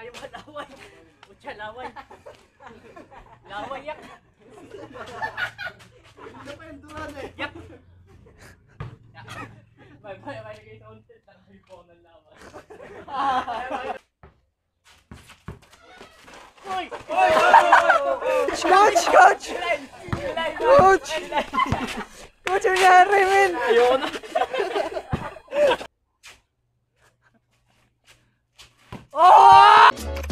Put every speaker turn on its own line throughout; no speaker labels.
tayo malaway. Pucha, laway. Laway yak.
Hindi pa yung duran eh.
Yak. May lagay sa until. Tangay po ng laway. Hoy!
Coach! Coach! Coach! Coach, ang nangyari, men!
Ayoko na. Oh!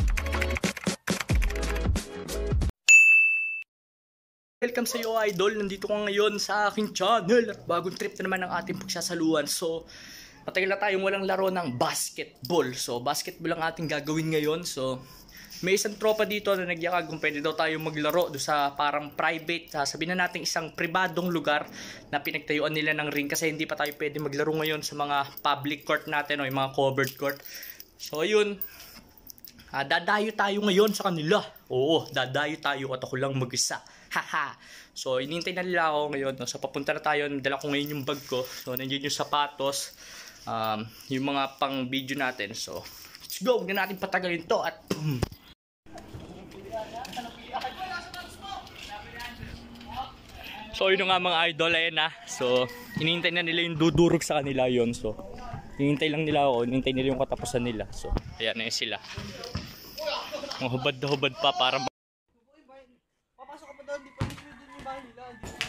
Welcome sa iyo, idol. Nandito ko ngayon sa aking channel at bagong trip na naman ang ating pagsasaluhan. So, matagal na tayong walang laro ng basketball. So, basketball ang ating gagawin ngayon. So, may isang tropa dito na nagyakag kung pwede daw tayo maglaro do sa parang private, sabihin na natin isang pribadong lugar na pinagtayuan nila ng ring kasi hindi pa tayo pwede maglaro ngayon sa mga public court natin o yung mga covered court. So ayun, dadayo tayo ngayon sa kanila. Oo, dadayo tayo at ako lang mag-isa. Haha. So inintay na nila ako ngayon. So papunta na tayo, dala ko ngayon yung bag ko. So nandiyan yung sapatos, yung mga pang video natin. So let's go, huwag na natin patagalin to at so yun nga mga idol, ayun na. So hinihintay na nila yung dudurog sa kanila yon. So hinihintay lang nila ako, hinihintay nila yung katapusan nila. So ayan na yun sila. Mga hubad na hubad pa para
Papasok ka pa doon, di pa dito yung bahay nila.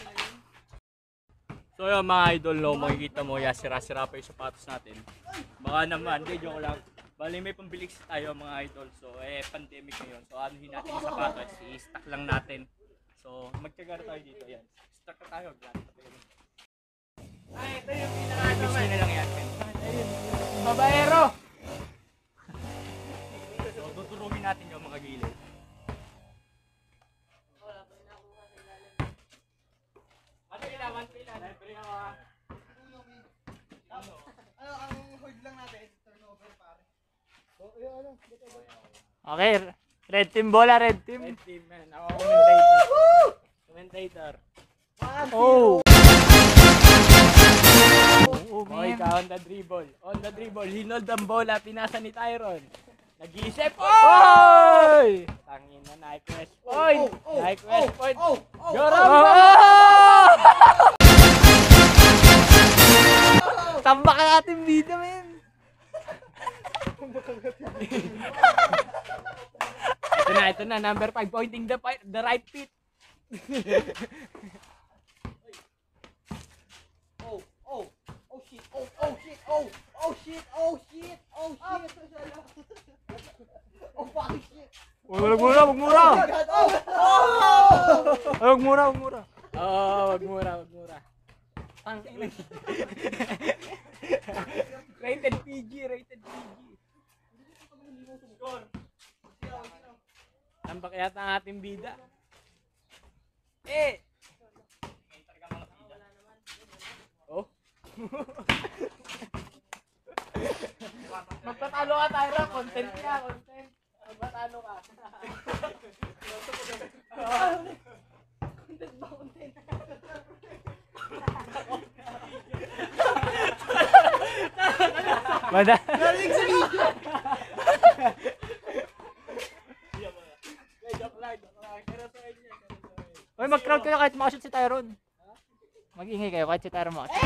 so yun mga idol, no, makikita mo, sira-sira pa yung sapatos natin. Baka naman, hindi, joke lang. Bali may pambilis tayo mga idol. So pandemic ngayon. So anuhin natin yung sapatos, i-stack lang natin. So magtiyaga tayo dito, yan. Stack na tayo, glass na tayo.
Ay, ito yung pinaka
Bis na lang yan, men.
babaero!
So tuturugin natin yung mga gilid. Ano kailangan?
Ano, ang hold lang natin, turnover pare.
Okay, red team bola, red team.
Red team, man. Ako commentator. Commentator.
Oh!
Oh, ikaw on the dribble. On the dribble. Hinold ang bola. Pinasa ni Tyron. Nag-iisip.
Oy!
Tangin na. Nike-West point. Nike-West point.
Tambak ka natin dito, men.
Ito na. Number 5. Pointing the right feet.
Wag mura. Wag mura.
Oh, wag mura. Rated PG. Tambak yata ang ating bida. Oh. Magpatalo ka tayo, content ka, content. Magpatalo ka. Content ba, content?
Bada.
Joke lang. Pero sa inyo.
Oy, mag-crowd kayo kahit makashoot si Tyron. Mag-ingay kayo kahit si Tyron makashoot.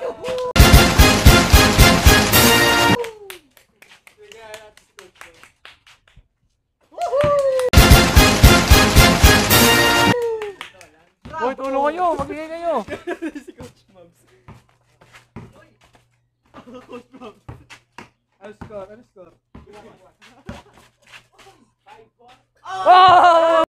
Hoy, tulong kayo, mag-ingay kayo.
Si Coach Mabs. Coach Mabs. Ano score?
Oh!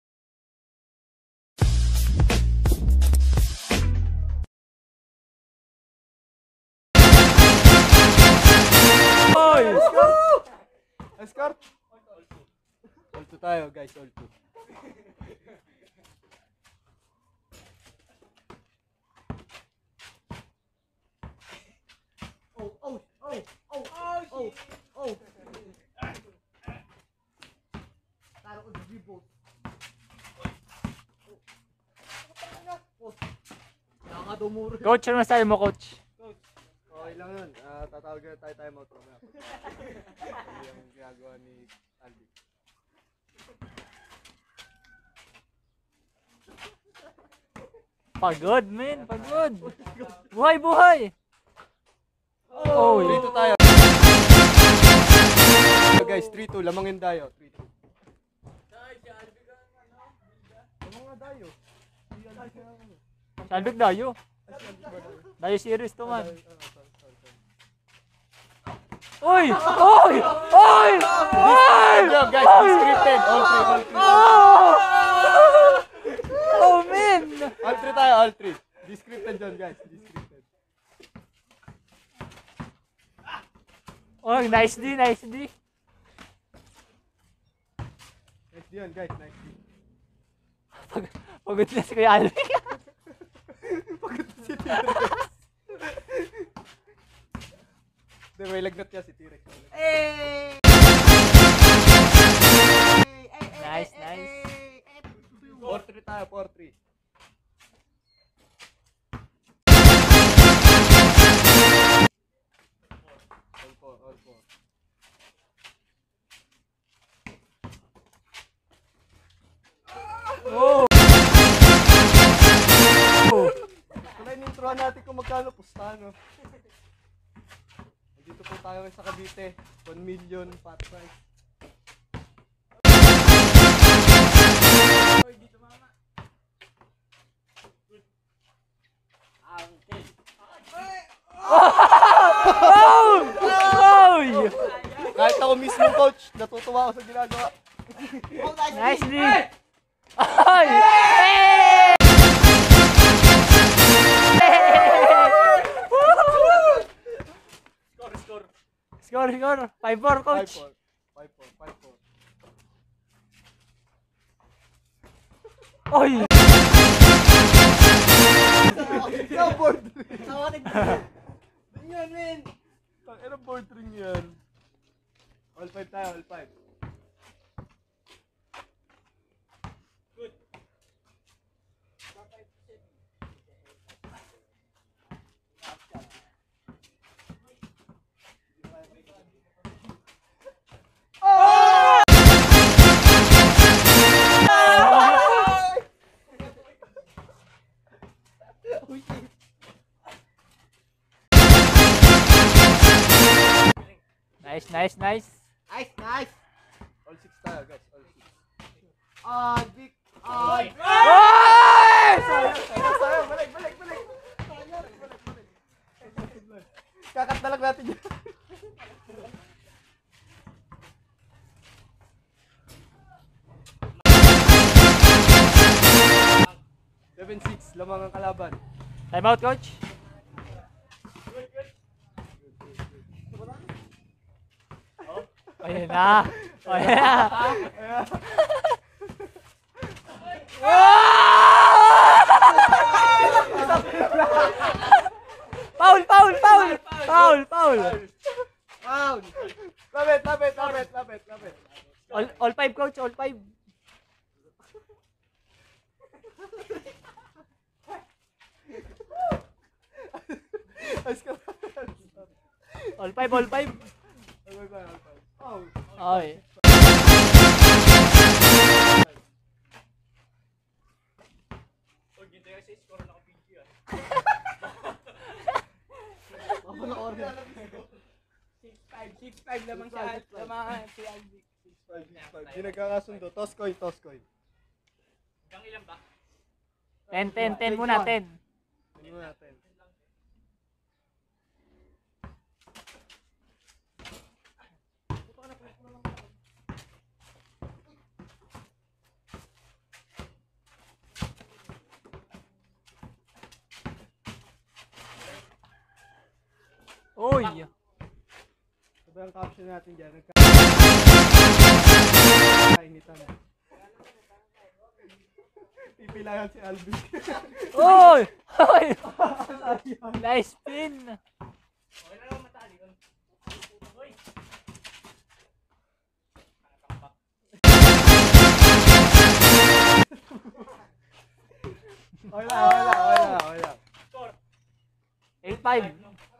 Escort? All 2 tayo guys, all 2. Taro ko dribble.
Coach, ano masabi mo, coach?
Okay lang yun. Tatawag na tayo out mamaya. Ano yung ginagawa ni Aldi.
Pagod, men. Pagod. Buhay, buhay. Oh,
3-2 tayo. So guys, 3-2. Lamang yung dayo. 3-2. Lamang nga dayo.
Salbik dayo. Dayo series to man. Oy! Oy! Oy! Oy!
Good job guys, scripted. All 3.
Oh, man!
All 3 tayo, all 3. Descripted dyan guys, descripted.
Oh, nice D, nice D.
Nice yun guys, nice.
Pagod na si Kuya Alvin.
Pagod si T-Rex. Hindi, may lagnat niya si T-Rex.
Nice, nice.
4-3 tayo, 4-3. All 4.
Oh!
Wala in-introhan natin kung magkano pustano. Dito po tayo sa Cavite. 1 million pot price.
Oh! Oy!
Kahit ako mismo coach, natutuwa ako sa ginagawa.
Nice D. Ay! Hey! Score. 5-4, coach.
5-4.
Oy!
Yung board ring. Yan, men. Ano board ring yan? All 5 tayo, all 5. Good.
Nice.
Nice. All 6 tayo, guys. All 6. Vic.
Oy!
Sayang. Balik. Kakat na lang natin yan. 7-6, lamang ang kalaban.
Time out, coach. Ayan na. Foul.
Lapit.
All 5, coach. All 5. All 5. Okay.
Lamang si Alvin.
6-5. Di nagkakasundo. Toss coin.
Hanggang ilan ba?
10 muna, 10.
Tingnan natin.
Oy!
Sabi ang caption natin dyan. Kainitan. Pipilayan si Alvin.
Oy! Nice spin!
Okay na naman matali. Oy!
Wala.
8-5.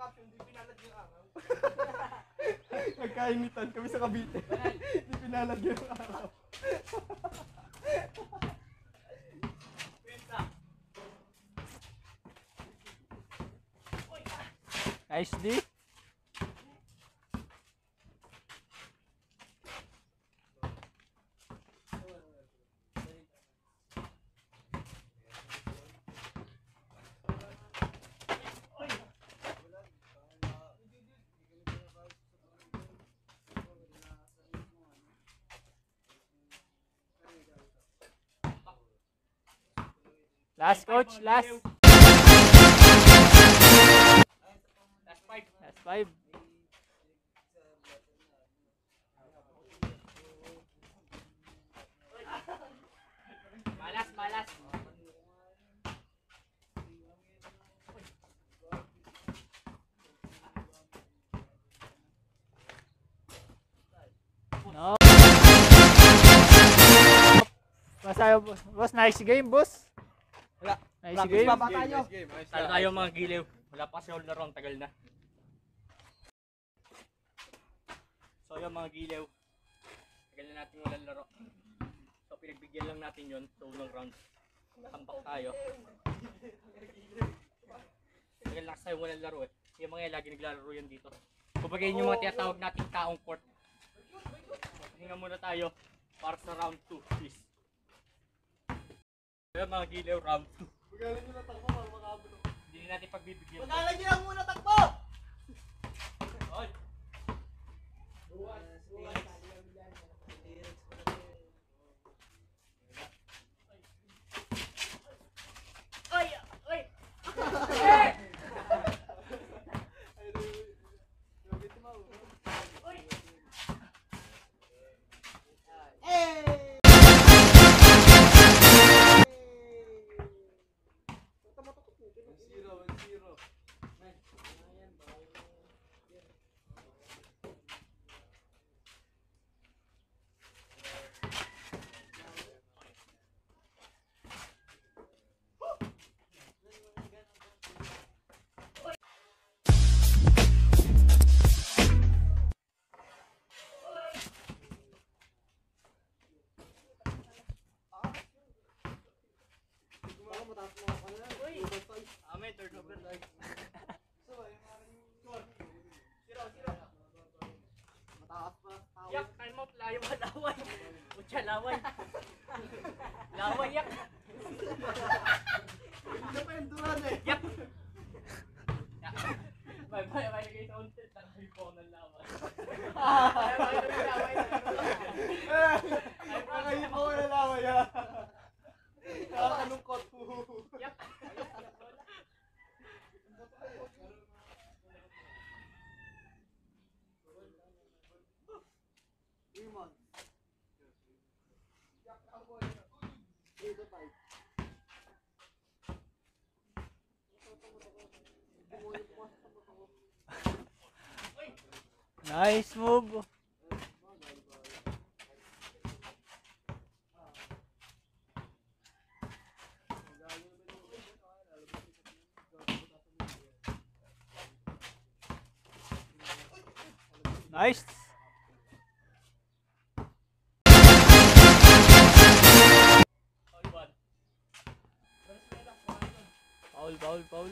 Nagkainitan kami sa Cavite. Hindi pinalad yung araw.
Nice D. Last coach, last. Last 5. Malas. No. Masaya, boss. Nice game, boss.
Wala.
Nice game.
Babata nyo.
Talo tayo mga giliw. Wala pa kasi all laro, tagal na. So yung mga giliw, tagal na natin walang laro. So pinagbigyan lang natin yun sa unang round. Tampak tayo. Tagal na kasi tayo walang laro eh. Yung mga lagi naglalaro yan dito. Kumbaga yun yung mga tinatawag nating taong court. Hinga muna tayo para sa round 2, please. Kaya mga giliw, round 2.
Magaling nyo na takbo para makabulong.
Hindi natin pagbibigyan.
Magaling nyo lang muna takbo!
Oy! Amen, third over. Yak, time out, layo ka, laway. Utya, laway. Laway, yak.
Hindi pa yung duran eh.
Yak. Bye, lagay sa untit. Nakay po ng laway.
Nakakayin po yung laway ha. Nakakalungkot po.
Yak.
Nice move. Nice. Foul.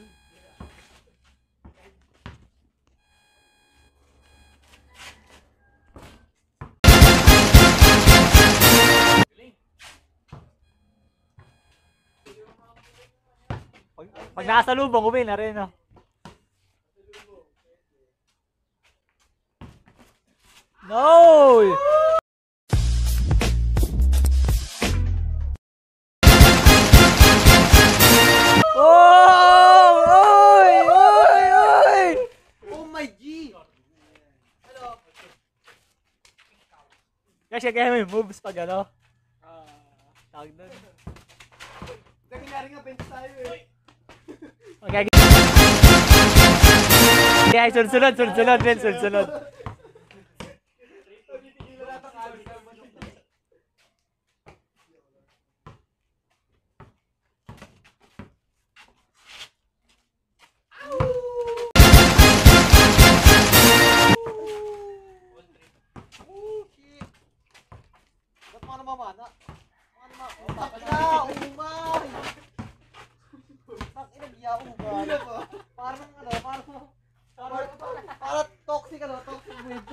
Pag nasa lubong, uwi na rin, no? No! Oy!
Oh my G! Hello?
Kasi kaya may moves pag ano? Tawag doon.
Nangyari nga bench tayo eh.
Okay. Kaya sunod, Ben, sunod.
Mamana. Umay! Tak ina biya umay. Parang Para toxic ano, toxic word.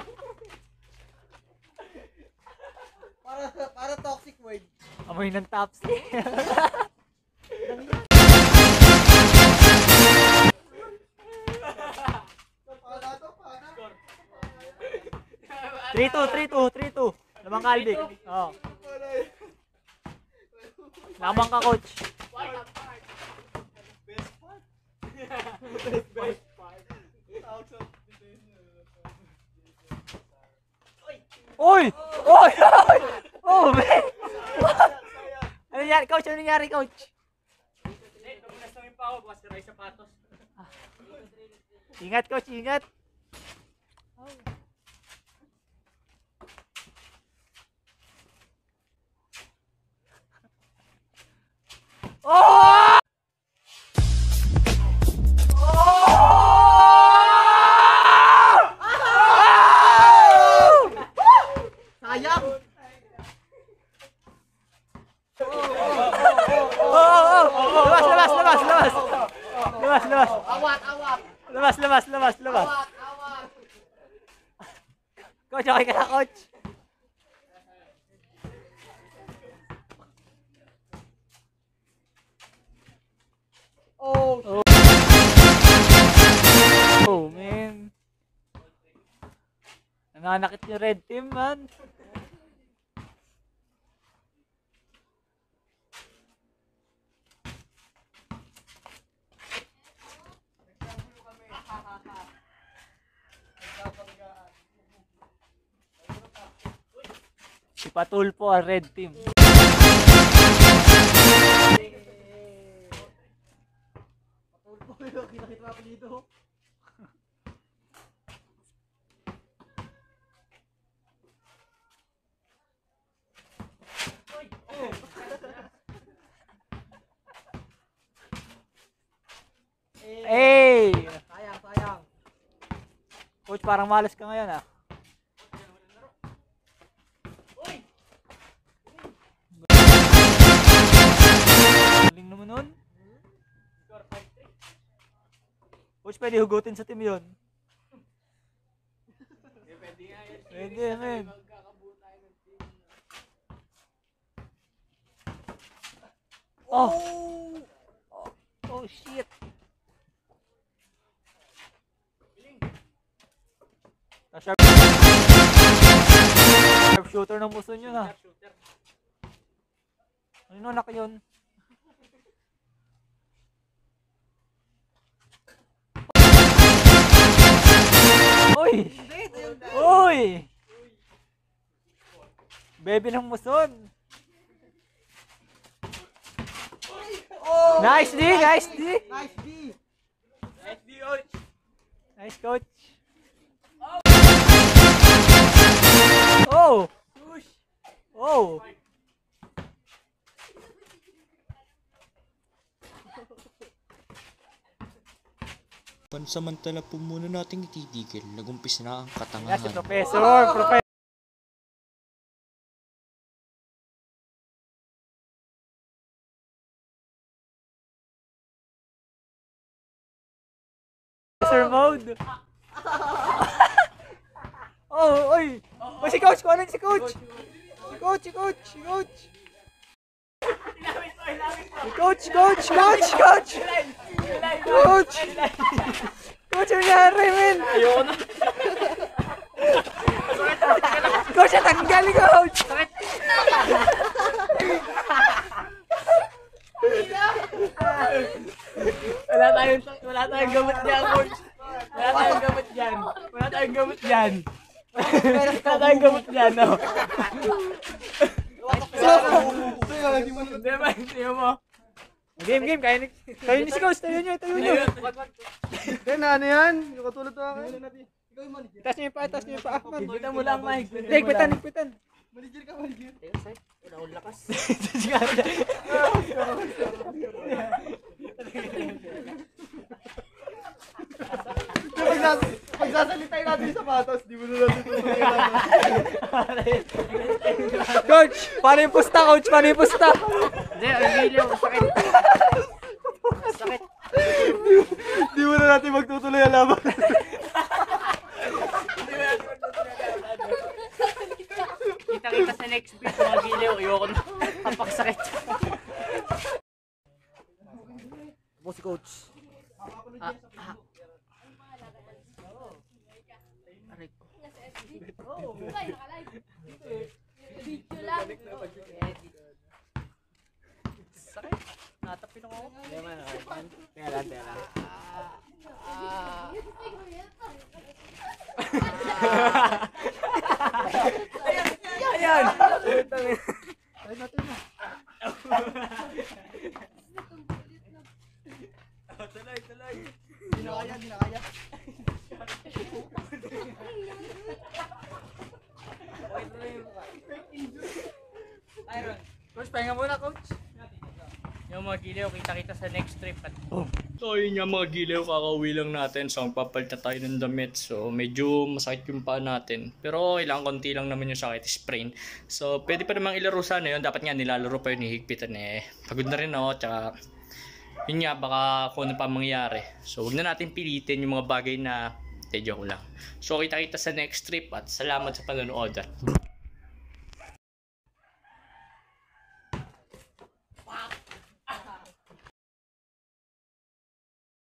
Para toxic word.
Amoy ng tops. Three two. Lamang kaldik. Oo. Lamang ka, coach. Oy! Oy! Oh, man! Ano nangyari, coach? Ano nangyari, coach?
Hindi, tumulas namin pa ako. Bukas na rin sapatos.
Ingat, coach. Ingat. Oh!
Sayang!
Labas.
Awat!
Labas. Coach, okay ka na, coach?
Oh!
Oh, man. Nananakit yung red team, man. Ipatulpo ang red team.
Kita-kita pa dito.
Hey!
Sayang.
Coach, parang malas ka ngayon, ah. Galing naman nun. Coach, pwede hugutin sa team yun. Pwede, man. Oh! Oh, shit. Sharp shooter ng puso nyo na. Ano anak yun? Uy! Uy! Bebe ng muson. Nice D!
Nice D!
coach.
Nice, coach. Oh! Oh!
Pansamantala po muna nating ititigil. Nagumpis na ang
Yan si
katangahan.
Professor mode. Oh, oy! Oh, si coach! Kuha si coach! Si coach! Coach! Coach, ano nangyari, men?
Ayoko na.
Coach, natanggal ni coach!
Wala tayong gamot dyan, coach. Wala tayong gamot dyan, no. Hindi mo.
Game, kaya ni si coach, tayo nyo.
Then ano yan? Yung katulad to akin.
Taas niyo yung paa, Ahmad.
Higpitan mo lang, Mike.
Higpitan.
Manager ka.
Wala akong lakas.
Pagsasalitay natin yung sapatos, di mo na natin ito.
Coach, paano yung pusta, coach? Paano yung pusta?
Hindi, ang giliw. Sakit.
Di mo na natin magtutuloy ang laban.
Kita-kita sa next week, mga giliw. Ayoko na. Kapaksakit.
Ako si coach.
Aray ko. Sakit. Natapin ako.
Tela.
Ayan!
Tuloy.
Hindi na kaya.
Coach, pahinga muna, coach. Yung mga giliw, kita-kita sa next trip.
So yun nga mga giliw, kakauwi lang natin. So magpapalit na tayo ng damit. So medyo masakit yung paa natin. Pero ilang konti lang naman yung sakit, sprain. So pwede pa namang ilaro sana yun. Dapat nga nilalaro pa yun, hihigpitan eh. Pagod na rin ako, tsaka yun nga, baka kung ano pa mangyari. So huwag na natin pilitin yung mga bagay na joke lang. So kita-kita sa next trip at salamat sa panonood.